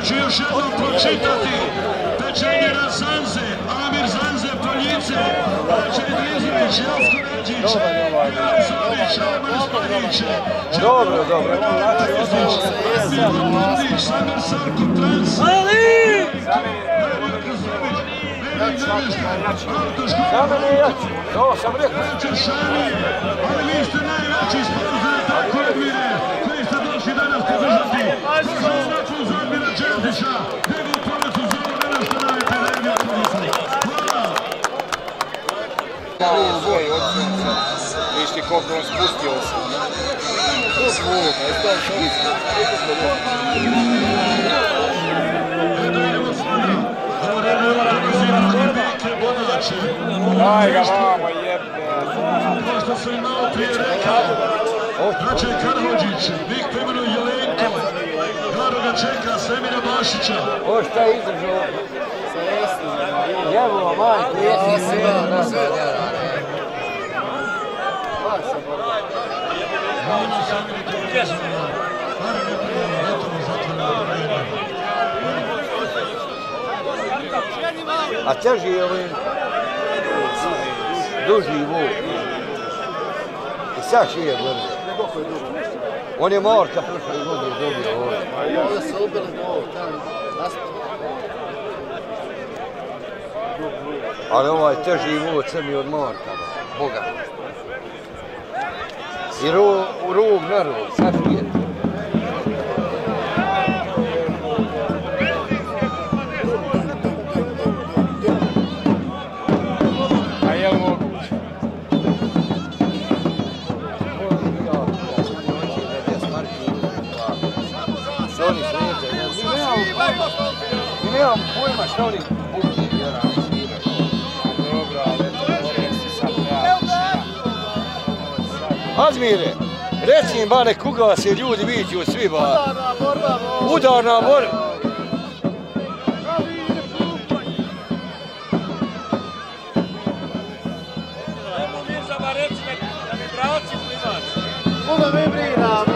ću još jednom pročitati. Pečenje na Zanze, Amir Zanze, Poljice, Bača Idrizović, Jelsko Ređić, Zović, Alman Spanić, Dobro. Rezić, Emil Mladić, Samir Sarko, Trans, Za mene je jači, ovo sam rekao. Ali vi ste najveći sponzor tako Edmire, koji ste došli danas podržati. Došao račun za Edmira Đerdića, njegov porez u zoru ne nešto najete da Edmir podnosi. Hvala! Viš ti koliko on spustio se. To zvuk, je to daj ga vamo jebe. Kao što sam i malo prije rekao, Dračej Karhođić, Vik po imenu Jelenko, Garo ga čeka, Semira Bašića. Ovo šta je izdržao? Jevo, majko, jesi sve. A teži je ovim duži vuk. I sad šije godine. On je Marka prošle godine dobio ovdje. Ovo se ubili do ovo, tamo Ali ovaj teži vuk crni od Marka, Boga. I rug na rug, sad šije. Mi nemam pojma šta oni bukni vjerali sviraju. Dobro, ali to sad Azmire, reci im ba kuga se ljudi viću svi ba. Udarna borba. Nemo Mirza ba reci da mi bravci plivač. Koga mi brinamo?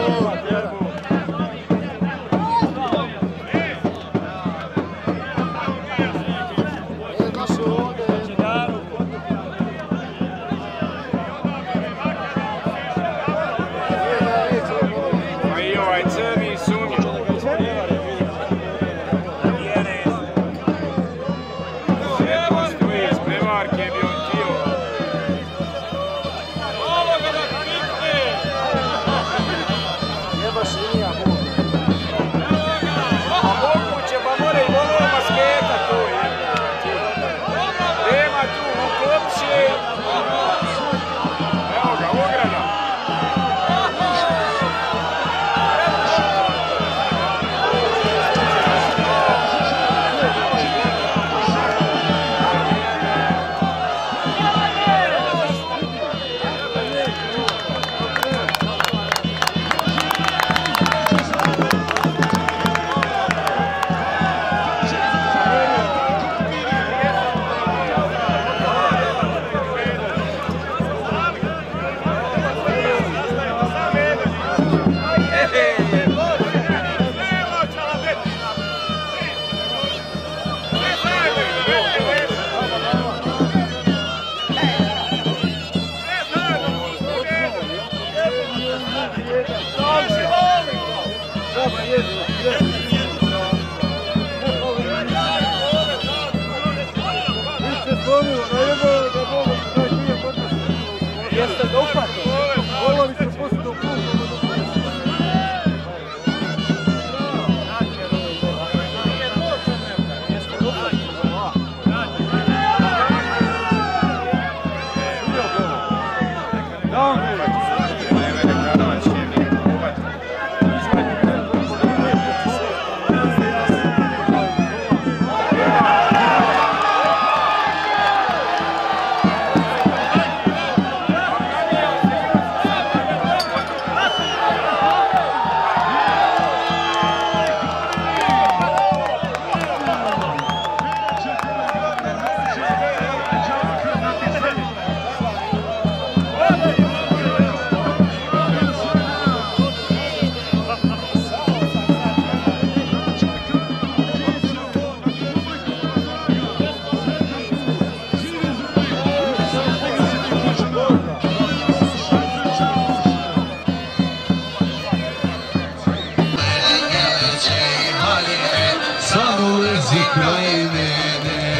dolazi kraj mene.